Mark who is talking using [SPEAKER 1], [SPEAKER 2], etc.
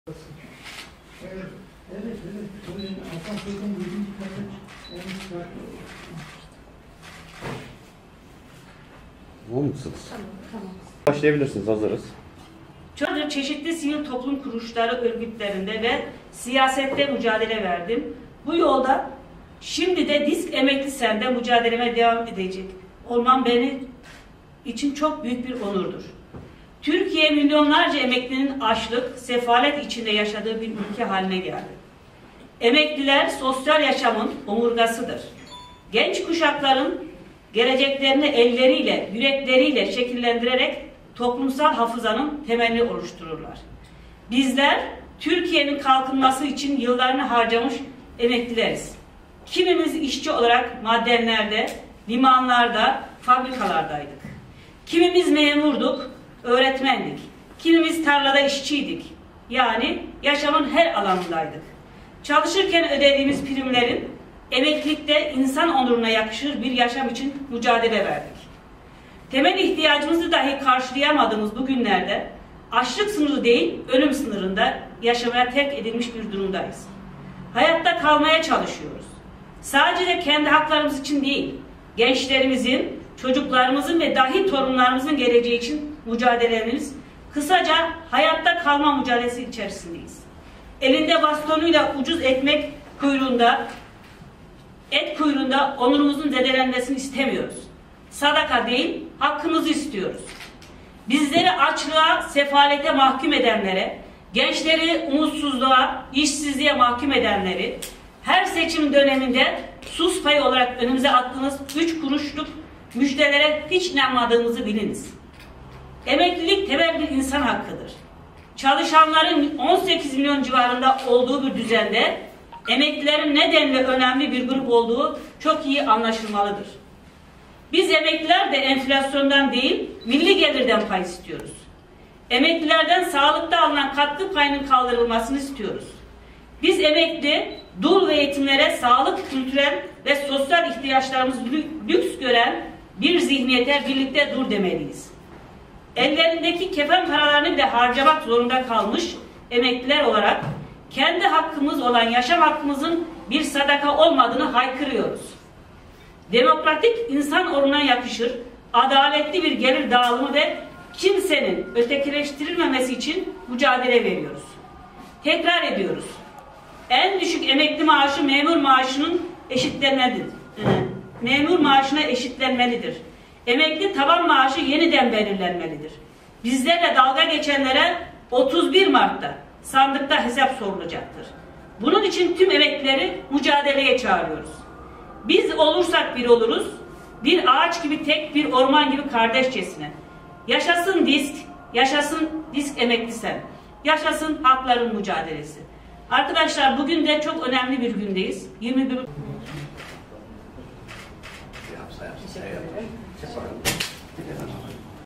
[SPEAKER 1] Evet. Bugün Asansör'ün 7. katı en farklı.
[SPEAKER 2] Tamam mısınız?
[SPEAKER 3] Tamam.
[SPEAKER 2] Başlayabilirsiniz, hazırız.
[SPEAKER 3] Çok çeşitli sivil toplum kuruluşları, örgütlerinde ve siyasette mücadele verdim. Bu yolda şimdi de Disk Emekli Sen'de mücadeleme devam edecek olmam benim için çok büyük bir onurdur. Türkiye milyonlarca emeklinin açlık, sefalet içinde yaşadığı bir ülke haline geldi. Emekliler sosyal yaşamın omurgasıdır. Genç kuşakların geleceklerini elleriyle, yürekleriyle şekillendirerek toplumsal hafızanın temelini oluştururlar. Bizler Türkiye'nin kalkınması için yıllarını harcamış emeklileriz. Kimimiz işçi olarak madenlerde, limanlarda, fabrikalardaydık. Kimimiz memurduk, öğretmendik. Kimimiz tarlada işçiydik. Yani yaşamın her alanındaydık. Çalışırken ödediğimiz primlerin emeklilikte insan onuruna yakışır bir yaşam için mücadele verdik. Temel ihtiyacımızı dahi karşılayamadığımız bu günlerde açlık sınırı değil, ölüm sınırında yaşamaya terk edilmiş bir durumdayız. Hayatta kalmaya çalışıyoruz. Sadece kendi haklarımız için değil, gençlerimizin, çocuklarımızın ve dahi torunlarımızın geleceği için mücadelemiz, kısaca hayatta kalma mücadelesi içerisindeyiz. Elinde bastonuyla ucuz ekmek kuyruğunda, et kuyruğunda onurumuzun zedelenmesini istemiyoruz. Sadaka değil, hakkımızı istiyoruz. Bizleri açlığa, sefalete mahkum edenlere, gençleri umutsuzluğa, işsizliğe mahkum edenleri, her seçim döneminde sus payı olarak önümüze attığınız 3 kuruşluk müjdelere hiç inanmadığımızı biliniz. Emeklilik temel bir insan hakkıdır. Çalışanların 18 milyon civarında olduğu bir düzende emeklilerin nedenle önemli bir grup olduğu çok iyi anlaşılmalıdır. Biz emekliler de enflasyondan değil, milli gelirden pay istiyoruz. Emeklilerden sağlıkta alınan katkı payının kaldırılmasını istiyoruz. Biz emekli, dul ve yetimlere sağlık, kültürel ve sosyal ihtiyaçlarımız lüks gören bir zihniyete birlikte dur demeliyiz. Ellerindeki kefen paralarını bile harcamak zorunda kalmış emekliler olarak kendi hakkımız olan yaşam hakkımızın bir sadaka olmadığını haykırıyoruz. Demokratik insan onuruna yakışır, adaletli bir gelir dağılımı ve kimsenin ötekileştirilmemesi için mücadele veriyoruz. Tekrar ediyoruz. En düşük emekli maaşı memur maaşının eşitlenmelidir. Memur maaşına eşitlenmelidir. Emekli taban maaşı yeniden belirlenmelidir. Bizlerle dalga geçenlere 31 Mart'ta sandıkta hesap sorulacaktır. Bunun için tüm emeklileri mücadeleye çağırıyoruz. Biz olursak bir oluruz, bir ağaç gibi tek, bir orman gibi kardeşçesine. Yaşasın Disk, yaşasın Disk Emekli Sen, yaşasın hakların mücadelesi. Arkadaşlar bugün de çok önemli bir gündeyiz. 21
[SPEAKER 2] Yapsa.